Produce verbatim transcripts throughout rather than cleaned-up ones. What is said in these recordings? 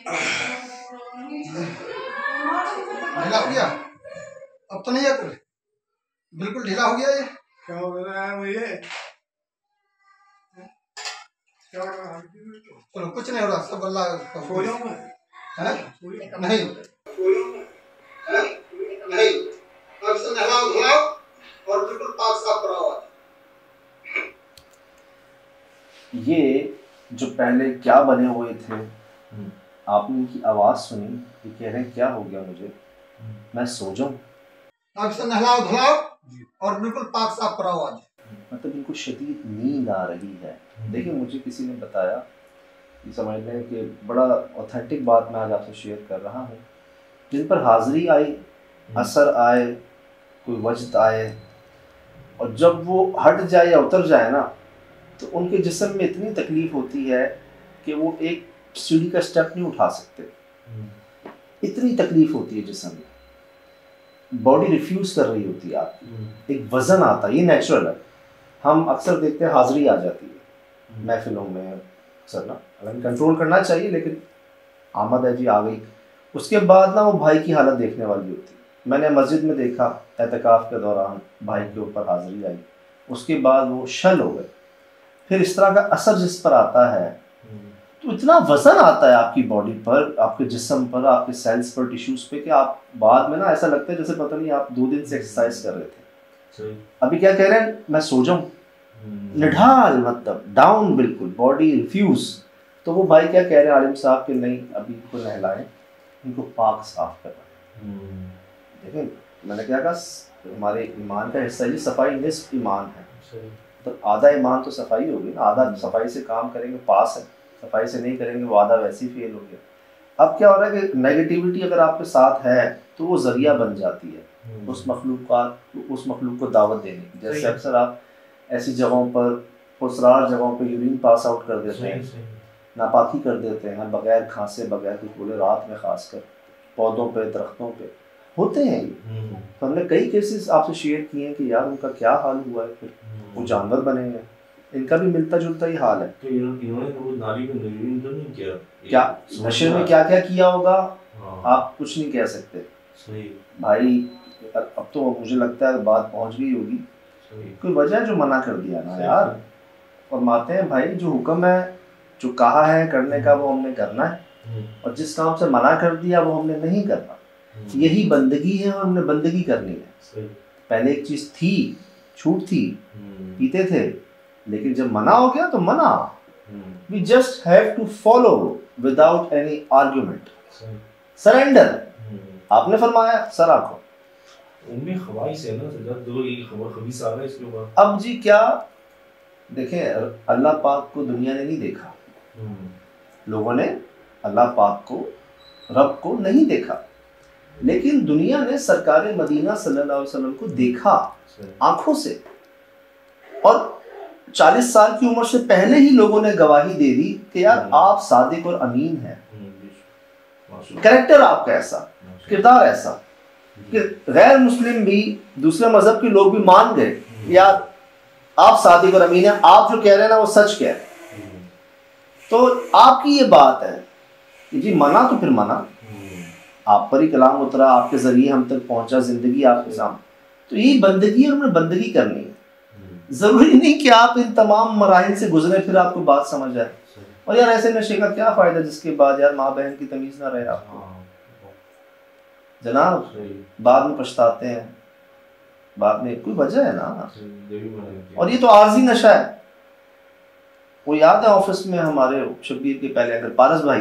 ढीला हो गया, अब तो नहीं है कुछ, बिल्कुल ढीला हो गया। ये क्या हो रहा है मुझे? क्या हो रहा है? चलो कुछ नहीं हो रहा, सब अल्लाह का सो जाऊं मैं? है नहीं नहीं, अब से नहलाओ धुलाओ और बिल्कुल पाक साफ कराओ। ये जो पहले क्या बने हुए थे, आपने इनकी आवाज़ सुनी, ये कह रहे हैं क्या हो गया मुझे, मैं सो जाऊं। अब से नहलाओ धुलाओ और बिल्कुल पाक साफ कराओ आज। मतलब इनको शदीद नींद आ रही है। देखिए मुझे किसी ने बताया, ये समझ लें कि बड़ा ऑथेंटिक बात मैं आज आपसे शेयर कर रहा हूँ, जिन पर हाज़री आई, असर आए, कोई वजद आए, और जब वो हट जाए या उतर जाए ना, तो उनके जिस्म में इतनी तकलीफ़ होती है कि वो एक सीढ़ी का स्टेप नहीं उठा सकते। इतनी तकलीफ़ होती है जिस्म में, बॉडी रिफ्यूज़ कर रही होती है आपकी, एक वज़न आता है, ये नेचुरल है। हम अक्सर देखते हैं हाज़री आ जाती है महफिलों में अक्सर ना, हालांकि कंट्रोल करना चाहिए, लेकिन आमद है जी आ गई। उसके बाद ना वो भाई की हालत देखने वाली होती है। मैंने मस्जिद में देखा एतकाफ़ के दौरान भाई के ऊपर हाज़री आई, उसके बाद वो शल हो गए। फिर इस तरह का असर जिस पर आता है, तो इतना वज़न आता है आपकी बॉडी पर, आपके जिस्म पर, आपके सेल्स पर, टिश्यूज़ पे, कि आप बाद में ना ऐसा लगता है जैसे पता नहीं आप दो दिन से एक्सरसाइज कर रहे थे। अभी क्या कह रहे हैं, मैं सो जाऊं, निढाल, मतलब डाउन, बिल्कुल बॉडी रिफ्यूज। तो वो भाई क्या कह रहे हैं आलिम साहब कि नहीं, अभी इनको नहलाएं, इनको पाक साफ करवाएं। देखें मैंने क्या कहा, हमारे ईमान का हिस्सा है, सफाई निस्फ ईमान है, तो आधा ईमान तो सफाई होगी ना, आधा सफाई से काम करेंगे पास है, सफाई से नहीं करेंगे वो आधा वैसे ही फेल हो गया। अब क्या हो रहा है कि नेगेटिविटी अगर आपके साथ है तो वो जरिया बन जाती है उस मखलूक का, उस मखलूक को दावत देने की। जैसे अक्सर आप ऐसी जगहों पर, पुरस्रार जगहों पर यूरिन पास आउट कर देते हैं, नापाकी कर देते हैं बगैर खांसे, बगैर कुछ बोले, रात में खासकर पौधों पे, दरख्तों पे होते हैं ये। तो हमने कई केसेस आपसे शेयर किए हैं कि यार उनका क्या हाल हुआ है, फिर वो जानवर बने हैं, इनका भी मिलता जुलता ही हाल है। तो इन्होंने वो नाली में यूरिन तो नहीं किया, क्या नशे में क्या क्या किया होगा आप कुछ नहीं कह सकते। सही भाई अब तो मुझे लगता है बात पहुंच गई होगी, कोई वजह जो मना कर दिया ना यार। और माते हैं भाई जो हुक्म है, जो कहा है करने का वो हमने करना है, और जिस काम से मना कर दिया वो हमने नहीं करना। यही बंदगी है और हमने बंदगी करनी है। पहले एक चीज थी, छूट थी, पीते थे, लेकिन जब मना हो गया तो मना। We just have to follow without any argument, surrender. आपने फरमाया सर आंखों उनमें ख्वाहिश है ना, जब दो ये खबर खबीस आ रहा है इसके ऊपर। अब जी क्या देखें, अल्लाह पाक को दुनिया ने नहीं देखा, लोगों ने अल्लाह पाक को, रब को नहीं देखा, लेकिन दुनिया ने सरकार मदीना सल्लल्लाहु अलैहि वसल्लम को देखा आंखों से। और चालीस साल की उम्र से पहले ही लोगों ने गवाही दे दी कि यार आप सादिक और अमीन हैं, कैरेक्टर आपका ऐसा, किरदार ऐसा कि गैर मुस्लिम भी, दूसरे मजहब के लोग भी मान गए यार आप सादिक और अमीन हैं, आप जो कह रहे हैं ना वो सच कह रहे हैं। तो आपकी ये बात है कि जी मना तो फिर मना, आप पर ही कलाम उतरा, आपके जरिए हम तक पहुंचा, जिंदगी आपके सामने, तो यही बंदगी है, हमने बंदगी करनी है। जरूरी नहीं कि आप इन तमाम मराहिल से गुजरे फिर आपको बात समझ आए। और यार ऐसे नशे का क्या फायदा जिसके बाद यार माँ बहन की तमीज ना रहे आपको, जनाब बाद में पछताते हैं, बाद में कोई वजह है ना। और ये तो आर्जी नशा है। वो याद है ऑफिस में हमारे शब्बीर के पहले अगर पारस भाई,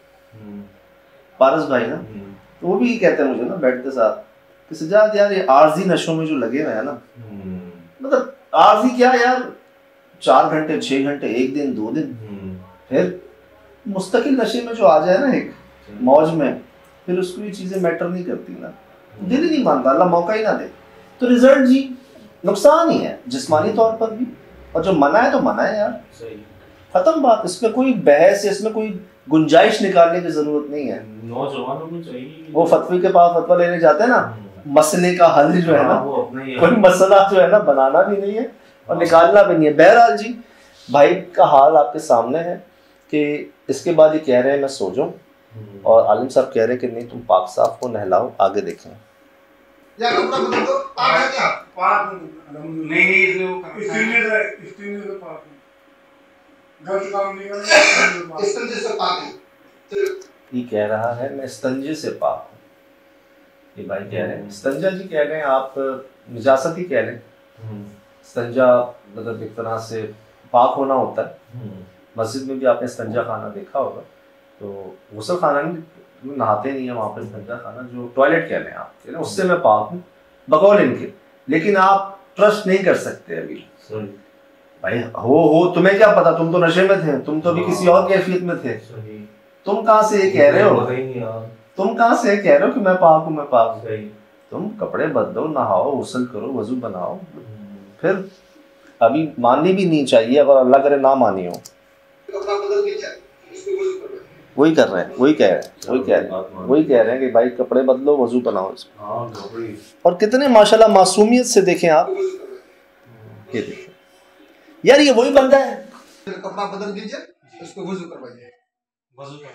पारस भाई ना, तो वो भी कहते हैं मुझे ना बैठते साथ कि सजाद यार ये आर्जी नशों में जो लगे हुए हैं ना, मतलब आर्जी क्या यार, चार घंटे छह घंटे, एक दिन दो दिन, फिर मुस्तकिल नशे में जो आ जाए ना एक मौज में, फिर उसको ये चीजें मैटर नहीं करती ना, दिल ही नहीं मानता, अल्लाह मौका ही ना दे। तो रिजल्ट जी नुकसान ही है जिस्मानी तौर पर भी, और जो मना है तो मना है यार, खत्म बात। इसमें कोई बहस, इसमें कोई गुंजाइश निकालने की जरूरत नहीं है। नौजवानों को चाहिए, वो फतवी के पास फतवा लेने जाते हैं ना, मसले का हल जो है ना, कोई मसला जो है ना बनाना भी नहीं है और निकालना भी नहीं है। बहरहाल जी भाई का हाल आपके सामने है कि इसके बाद ये कह रहे हैं मैं सो जाऊं, और आलिम साहब कह रहे हैं कि नहीं, तुम पाक साफ को नहलाओ, आगे देखें। या कपड़ा बदल दो, पाक है क्या? पाक नहीं नहीं इसलिए वो इसलिए तो इसलिए तो पाक गलत काम नहीं करना, इस्तंजे से पाक है। ये कह रहा है मैं स्तंजे से पाक हूँ, ये भाई कह रहे हैं। स्तंजा जी कह रहे हैं आप निजासत ही कह रहे हैं। स्तंजा मतलब एक तरह से पाक होना होता है। मस्जिद में भी आपने स्तंजा खाना देखा होगा, तो गुस्ल खाना नहीं, नहाते नहीं है वहाँ पर, स्तंजा खाना जो टॉयलेट कह रहे हैं आप, कह रहे हैं उससे मैं पाक हूँ बकौल इनके। लेकिन आप ट्रस्ट नहीं कर सकते अभी भाई, हो हो तुम्हें क्या पता, तुम तो नशे में थे, तुम तो अभी किसी और कैफियत में थे, तुम कहाँ से ये कह रहे हो, तुम कहाँ से कह रहे हो कि मैं पाक हूँ मैं पाक हूँ। तुम कपड़े बदलो, नहाओ, गुस्ल करो, वजू बनाओ, फिर अभी माननी भी नहीं चाहिए, अगर अल्लाह करे ना मानी हो। कपड़ा बदल के क्या उसको वजू कर लो, वही कर रहे हैं, वही कह रहे हैं, वही कह रहे हैं, वही कह रहे हैं कि भाई कपड़े बदलो, वजू बनाओ। और कितने माशाल्लाह मासूमियत से देखें आप, ये देखें यार, ये वही बंदा है। कपड़ा बदल दीजिए, उसको वजू करवाइए। वजू करो,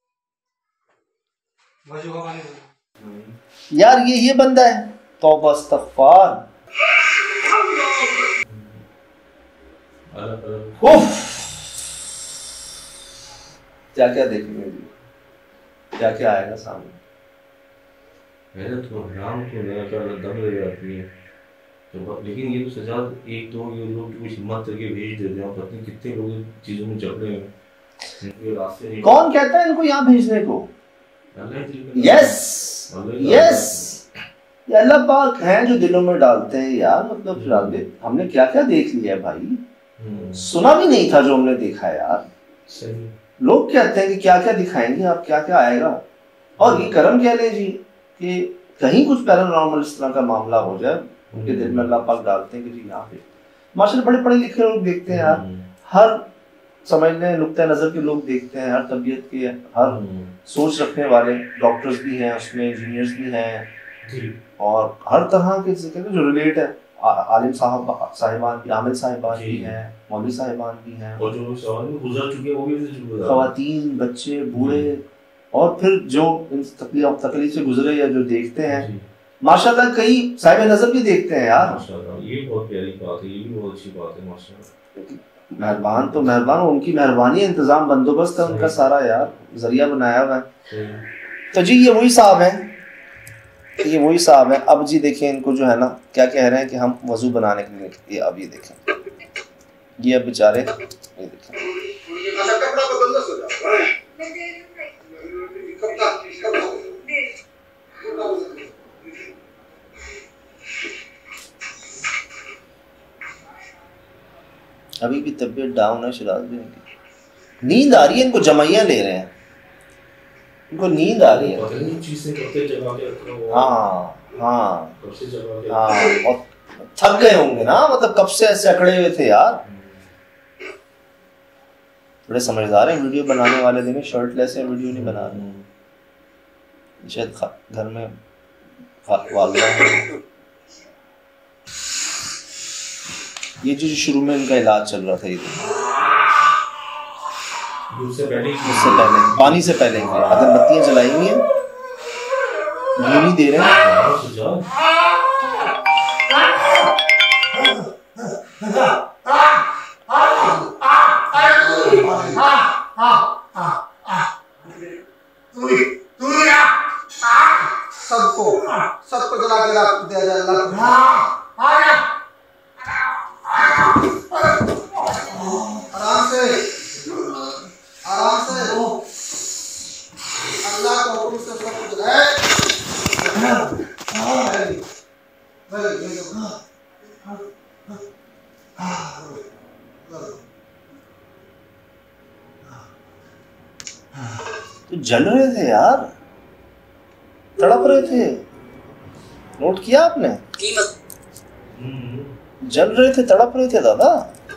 वजू का पानी दो यार, ये ये बंदा है। तौबा इस्तग़फ़ार, उफ, क्या क्या देखेंगे जी, क्या क्या आएगा सामने। मैंने तो हराम को नया कर दम ले जाती है तो, लेकिन ये तो सजा एक दो ये लोग जो कुछ हिम्मत करके भेज देते हैं, पता नहीं कितने लोग चीजों में जकड़े हैं, इनके रास्ते नहीं। कौन कहता है इनको यहाँ भेजने को? यस यस, ये अल्लाह पाक हैं जो दिलों में डालते हैं यार। मतलब फिर हमने क्या क्या देख लिया भाई, सुना भी नहीं था जो हमने देखा यार। सही। लोग कहते हैं कि क्या क्या दिखाएंगे आप, क्या क्या आएगा, और ये करम कह लें जी कि कहीं कुछ पैरानॉर्मल इस तरह का मामला हो जाए, उनके दिल में अल्लाह पाक डालते हैं कि जी यहाँ पे माशाल्लाह बड़े पढ़े लिखे लोग देखते हैं यार, हर समझने नुक्ते नज़र के लोग देखते हैं, हर तबीयत के, हर सोच रखने वाले डॉक्टर्स भी हैं उसमें, इंजीनियर्स भी हैं, और हर तरह के जो रिलेट है, आलिम साहब साहिबान भी, आमिल साहिबान भी हैं, मौलवी साहिबान भी हैं, और जो सवाल में गुजर चुके हैं वो भी खवातीन, बच्चे, बूढ़े, और फिर जो इन तकलीफ तकलीफ से गुजरे या जो देखते हैं, माशाल्लाह कई साहिब नजर भी देखते हैं यार। माशाल्लाह, ये बहुत प्यारी बात है, ये भी बहुत अच्छी बात है माशाल्लाह। मेहरबान तो मेहरबान, उनकी मेहरबानी, इंतजाम बंदोबस्त है उनका सारा यार, जरिया बनाया हुआ है। तो जी ये वही साहब हैं, ये वही साहब हैं। अब जी देखें इनको जो है ना क्या कह रहे हैं कि हम वजू बनाने के लिए, ये अब ये देखें, ये अब बेचारे ये देखें, कपड़ा बदल दो, सो जाओ कपड़ा कपड़ा अभी भी तबीयत डाउन है शिराज भी इनकी, नींद आ रही है इनको, जमाइयाँ ले रहे हैं, इनको नींद आ रही है। हाँ हाँ हाँ, और थक गए होंगे ना, मतलब कब से ऐसे अकड़े हुए थे यार। बड़े समझदार हैं वीडियो बनाने वाले, देखें शर्टलेस है, वीडियो नहीं बना रहे, शायद घर में वालदा है। ये जो शुरू में इनका इलाज चल रहा था, ये उससे पहले उससे पहले पानी से पहले अगरबत्तियां जलाई हुई हैं, घी नहीं दे रहे हैं। सबको सबको जला के रख दिया जाए अल्लाह। आराम से आराम से अल्लाह के हुक्म से सबको जलाए। तो जल रहे थे यार, तड़प रहे थे, नोट किया आपने? जल रहे थे, तड़प रहे थे दादा।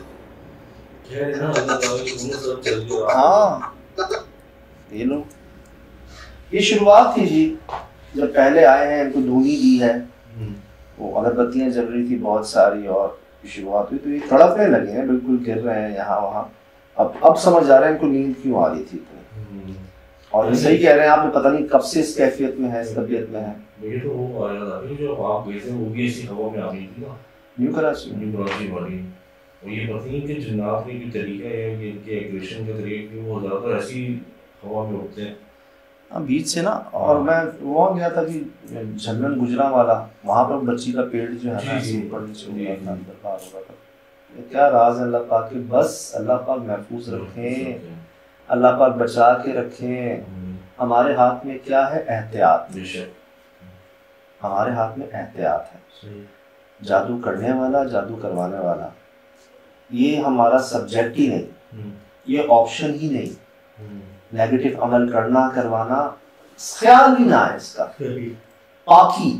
हाँ ये लो, ये शुरुआत थी जी, जब पहले आए हैं इनको धूनी दी है, वो अगरबत्तियां जल रही थी बहुत सारी और शुरुआत हुई, तो ये तड़पने लगे हैं, बिल्कुल गिर रहे हैं यहाँ वहाँ। अब अब समझ आ रहा है इनको नींद क्यों आ रही थी इतनी। और सही कह रहे हैं आप, पता नहीं कब से इस कैफियत में है, इस तबीयत में है। ये तो वो आया था जो आप गए थे, वो भी ऐसी हवा में आ गई थी ना, न्यू कराची न्यू कराची वाली। और ये पता नहीं कि जिन्नात के भी तरीका है कि इनके एग्रेशन के तरीके कि वो ज़्यादा ऐसी हवा में उठते हैं। हाँ बीच से ना। और मैं वहाँ गया था कि झंगन गुजरा वाला, वहाँ पर बच्ची का पेट जो है ना ऊपर नीचे हुआ था, अंदर बाहर हो रहा था। क्या राज है अल्लाह पाक के, बस अल्लाह पाक महफूज रखें, अल्लाह पाक बचा के रखें। हमारे हाथ में क्या है? एहतियात। हमारे हाथ में एहतियात है। जादू करने वाला, जादू करवाने वाला, ये हमारा सब्जेक्ट ही नहीं, ये ऑप्शन ही नहीं। नेगेटिव अमल करना, करवाना ख्याल ही ना है इसका। पाकी,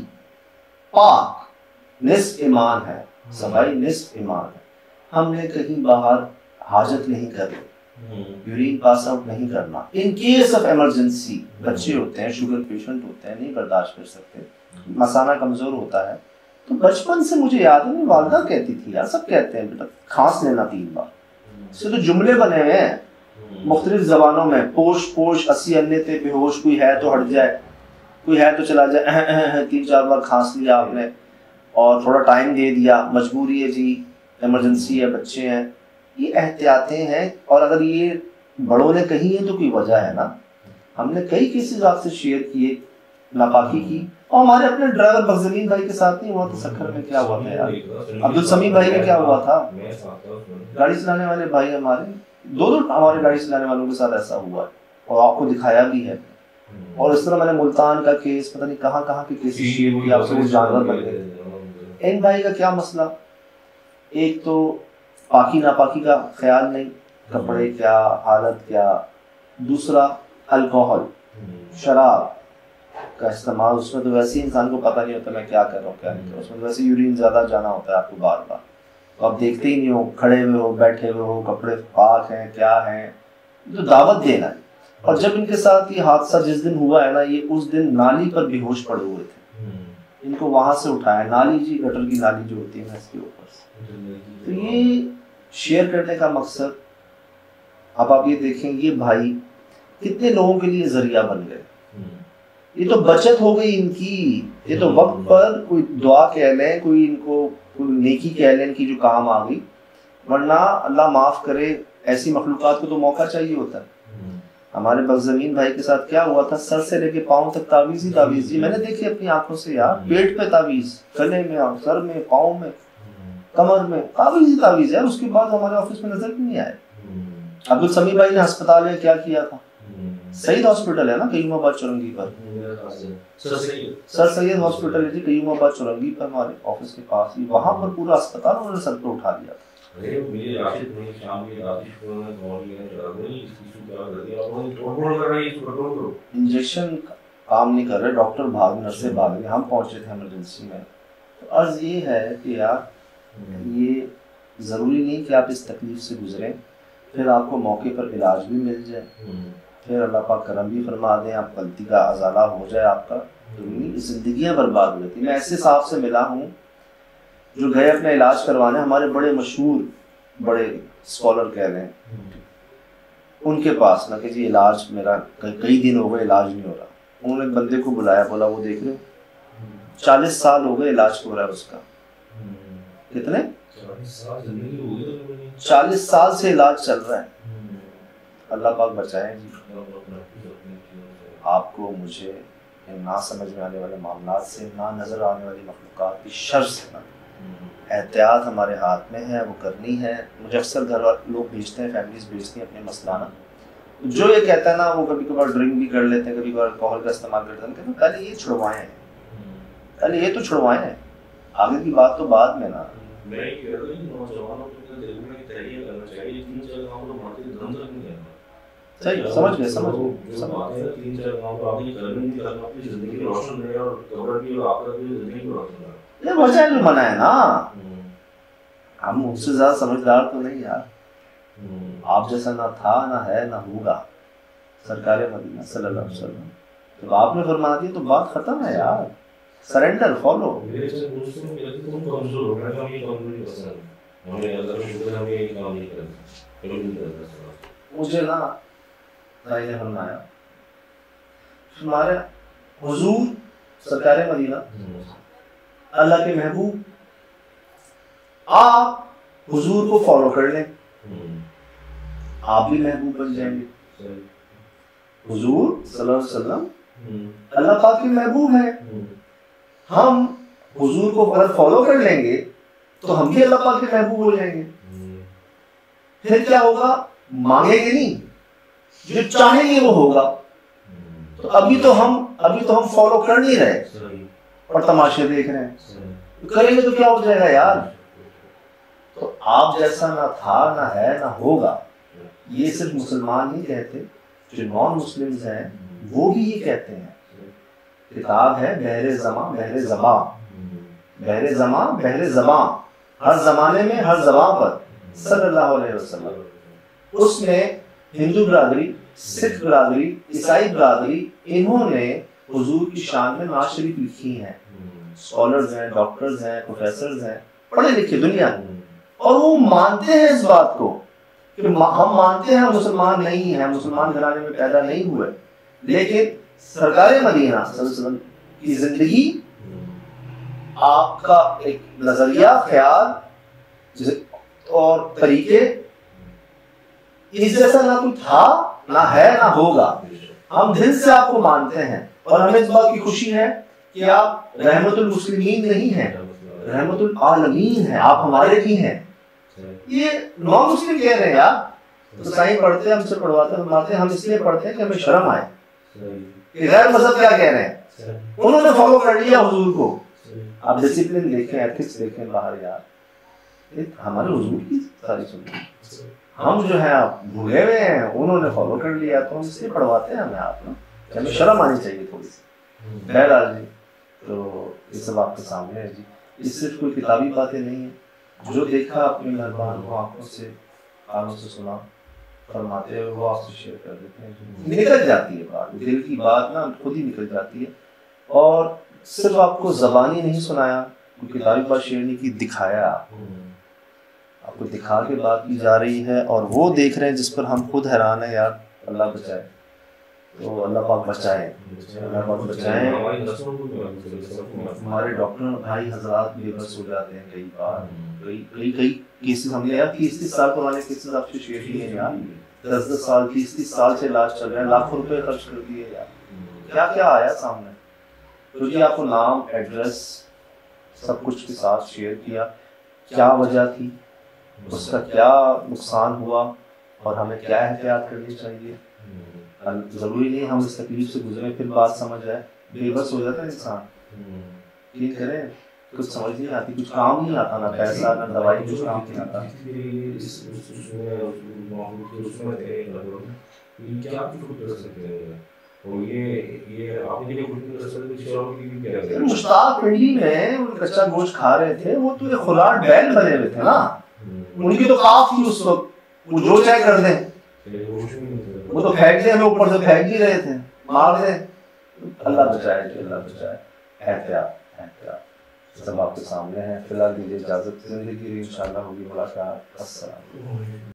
पाक निस्फ ईमान है, सफाई निस्फ ईमान है। हमने कहीं बाहर हाजत नहीं करनी, यूरिन पास आउट नहीं करना। इन केस ऑफ इमरजेंसी, बच्चे होते हैं, शुगर पेशेंट होते हैं, नहीं बर्दाश्त कर सकते, मसाना कमजोर होता है, तो बचपन से मुझे याद है, वालदा कहती थी, यार सब कहते हैं बेटा खांस लेना तीन बार। इससे तो जुमले बने हुए हैं मुख्तलिफ जबानों में, पोश पोश अस्सी अन्ने थे बेहोश, कोई है तो हट जाए, कोई है तो चला जाए, अह, अह, अह, तीन चार बार खांस लिया आपने और थोड़ा टाइम दे दिया, मजबूरी है जी, इमरजेंसी है, बच्चे हैं, ये एहतियातें हैं। और अगर ये बड़ों ने कही है तो कोई वजह है ना। हमने कई केसेस आपसे शेयर किए नापाकी की, और हमारे अपने ड्राइवर बखजलीन भाई के साथ नहीं हुआ तो सखर में क्या हुआ था यार, अब्दुल समीम भाई में क्या हुआ था, गाड़ी चलाने वाले भाई हमारे, दो दो हमारे गाड़ी चलाने वालों के साथ ऐसा हुआ और आपको दिखाया भी है। और इस तरह मैंने मुल्तान का केस, पता नहीं कहाँ कहाँ के केस शेयर किए आपसे, वो जानवर बन गए। इन भाई का क्या मसला, एक तो पाकी नापाकी का ख्याल नहीं, कपड़े क्या, हालत क्या, दूसरा अल्कोहल, शराब का इस्तेमाल, उसमें तो वैसे ही इंसान को पता नहीं होता मैं क्या कर रहा हूँ क्या नहीं कर रहा हूँ, उसमें तो वैसे यूरिन ज़्यादा जाना होता है आपको बार बार, तो आप देखते ही नहीं हो, खड़े हुए हो, बैठे हुए हो, कपड़े पाक हैं क्या हैं, तो दावत देना है। और जब इनके साथ ये हादसा जिस दिन हुआ है ना, ये उस दिन नाली पर बेहोश पड़े हुए थे, इनको वहां से उठाया, नाली जी गटर की नाली जो होती है ना इसके ऊपर से। तो ये शेयर करने का मकसद, अब आप ये देखें ये भाई कितने लोगों के लिए जरिया बन गए, ये तो बचत हो गई इनकी, ये तो वक्त पर कोई दुआ कह लें, कोई इनको कोई नेकी कह लें इनकी जो काम आ गई, वरना अल्लाह माफ करे ऐसी मखलूकात को तो मौका चाहिए होता है। हमारे बखजमीन भाई के साथ क्या हुआ था, सर से लेके पाँव तक तावीज ही तावीज जी, मैंने देखी अपनी आंखों से यार, पेट पे तावीज, गले में, सर में, पाँव में, कमर में तावीज ही तावीज है। उसके बाद हमारे ऑफिस में नजर भी नहीं आए। अब्दुल समी भाई ने अस्पताल में क्या किया था, सईद हॉस्पिटल है ना कयूमाबाद चौरंगी पर, सर सैयद हॉस्पिटल है जी कयूमाबाद चौरंगी पर हमारे ऑफिस के पास ही, वहां पर पूरा अस्पताल उन्होंने सर पे उठा लिया था। अरे मेरे राशिद ने शाम के राशिद को ने कॉल किया, चला गई इशू क्या कर दिया, और कंट्रोल कर रही है, इसको कंट्रोल करो। इंजेक्शन काम नहीं कर रहे, डॉक्टर भाग, नर्सें भाग गए, हम पहुंचे थे इमरजेंसी में। तो अर्ज ये है कि यार ये ज़रूरी नहीं कि आप इस तकलीफ से गुजरें, फिर आपको मौके पर इलाज भी मिल जाए, फिर अल्लाह पाक करम भी फरमा दें, आप गलती का अजाला हो जाए आपका, ज़िंदगियाँ बर्बाद हो जाती। मैं ऐसे साहब से मिला हूँ जो गए अपना इलाज करवाने, हमारे बड़े मशहूर बड़े स्कॉलर कह रहे हैं, उनके पास ना कि जी इलाज मेरा कई दिन हो गए इलाज नहीं हो रहा। उन्होंने एक बंदे को बुलाया, बोला वो देख रहे हो चालीस साल हो गए इलाज हो रहा है उसका। कितने? चालीस साल से इलाज चल रहा है। अल्लाह पाक बचाए जी आपको, मुझे ना समझ में आने वाले मामलात से, ना नजर आने वाली मखलूक़ात की शर से। ना एहतियात हमारे हाथ में है, वो करनी है। मुझे अक्सर घर वाले लोग भेजते हैं, फैमिलीज भेजती हैं अपने मसलाना, जो ये कहता है ना वो कभी कभार ड्रिंक भी कर लेते हैं, कभी कभार अल्कोहल का इस्तेमाल करते हैं, कहते पहले ये छुड़वाएं हैं, पहले ये तो छुड़वाएं हैं, आगे की बात तो बाद में ना। सही समझ गए, समझ गए, समझ गए। तीन चार गांव को आपकी करनी नहीं करना, अपनी जिंदगी रोशन रहे और कब्र भी और आखिरत भी जिंदगी रोशन रहे। ये वजह जो मना है ना, हम उससे ज्यादा समझदार तो नहीं यार। आप जैसा ना था, ना है, ना होगा सरकार मदीना सल्लल्लाहु अलैहि वसल्लम, तो आपने फरमा दिया तो बात खत्म है यार। Surrender, follow. मेरे से दोस्तों ने कहते तुम कमजोर हो गए, हम ये कमजोरी पसंद है, हमें अल्लाह का शुक्र है, हमें ये काम नहीं करना, कभी नहीं करना। मुझे ना भाई ने फरमाया तुम्हारे हुजूर सरकार मदीना, अल्लाह के महबूब, आप हुजूर को फॉलो कर लें, आप भी महबूब बन जाएंगे। हुजूर सल्लल्लाहु अलैहि वसल्लम अल्लाह पाक के महबूब है, हम हुजूर को अगर फॉलो कर लेंगे तो हम भी अल्लाह पाक के महबूब हो जाएंगे। फिर क्या होगा, मांगेंगे नहीं, जो चाहेंगे वो होगा। तो अभी तो हम अभी तो हम फॉलो कर नहीं रहे और तमाशे देख रहे हैं, तो करेंगे तो क्या हो जाएगा यार। तो आप जैसा ना था, ना है, ना होगा, ये सिर्फ मुसलमान नहीं कहते, जो नॉन मुस्लिम्स हैं वो भी ये कहते हैं। किताब है बहरे ज़मा बहरे ज़बां, बहरे ज़मा बहरे ज़बां, हर जमाने में हर ज़बां पर सल्लल्लाहु अलैहि वसल्लम। उसमें हिंदू बिरादरी, सिख बिरादरी, ईसाई बिरादरी, इन्होंने हुजूर की शान में नात शरीफ लिखी हैं। स्कॉलर्स हैं, डॉक्टर्स हैं, प्रोफेसर्स हैं, पढ़े लिखे दुनिया, और वो मानते हैं इस बात को कि हम मानते हैं मुसलमान नहीं है, मुसलमान घराने में पैदा नहीं हुए, लेकिन सरकार मदीना सल्लल्लाहु अलैहि वसल्लम की जिंदगी, आपका एक नजरिया, ख्याल और तरीके, इस जैसा ना कोई था, ना है, ना होगा। हम दिल से आपको मानते हैं और हमें इस बात की खुशी है कि आप रहमतुल मुस्लिमीन नहीं हैं, रहमतुल आलमीन हैं, आप हमारे भी हैं। ये नॉन मुस्लिम कह रहे हैं यार, तो साईं पढ़ते हैं, हमसे पढ़वाते हैं, मारते हैं, हम इसलिए पढ़ते हैं कि हमें शर्म आए कि गैर मजहब क्या कह रहे हैं। उन्होंने फॉलो कर लिया हुजूर को। आप डिसिप्लिन देखें, एथिक्स देखें बाहर यार, हमारे हुजूर की सारी सुनिए, हम जो है आप भूले हुए हैं, उन्होंने फॉलो कर लिया, तो हम इसलिए पढ़वाते हैं हमें, आप ना हमें शर्म आनी चाहिए थोड़ी सी। बहरहाल जी, तो ये सब आपके सामने है जी, ये सिर्फ कोई किताबी बातें नहीं है, जो देखा अपनी मेहरबान को आंखों से कानों से सुना, फरमाते हैं वो आपसे शेयर कर देते हैं, निकल जाती है बात, दिल की बात ना खुद ही निकल जाती है। और सिर्फ आपको ज़बानी नहीं सुनाया, कोई किताबी बात शेयर नहीं की, दिखाया, आपको दिखा के बात की जा रही है, और वो देख रहे हैं जिस पर हम खुद हैरान है यार। अल्लाह बचाए, तो अल्लाह पाक बचाए, अल्लाह पाक बचाए। हमारे डॉक्टर भाई हजरात बेबस हो जाते हैं कई बार, कई कई कई केसेस हमने यार तीस तीस साल पुराने केसेस आपसे शेयर किए हैं यार, दस दस साल तीस तीस साल से इलाज चल रहा है, लाखों रुपए खर्च कर दिए यार, क्या क्या आया सामने। तो जी आपको नाम, एड्रेस, सब कुछ के साथ शेयर किया, क्या वजह थी, उसका क्या नुकसान हुआ, और हमें क्या एहतियात करनी चाहिए। जरूरी नहीं हम इस तकलीफ से गुजरे फिर बात समझ आए, बेबस हो जाता है इंसान, ये करें कुछ समझ नहीं आती, कुछ काम नहीं आता, ना पैसा ना दवाई, कुछ काम नहीं आता। मुश्ताक पिंडी में कच्चा गोश्त खा रहे थे, वो तो एक खुलाड़ बैल बने हुए थे ना, उनकी तो काफ थी उस वक्त, वो जो चाहे कर दें, वो तो फेंक दे, हमें ऊपर से फेंक ही रहे थे, मार दे। अल्लाह बचाए, अल्लाह बचाए। एहतियात एहतियात सब आपके सामने है। फिलहाल दीजिए इजाजत, जिंदगी इंशाल्लाह होगी मुलाकात। अस्सलाम।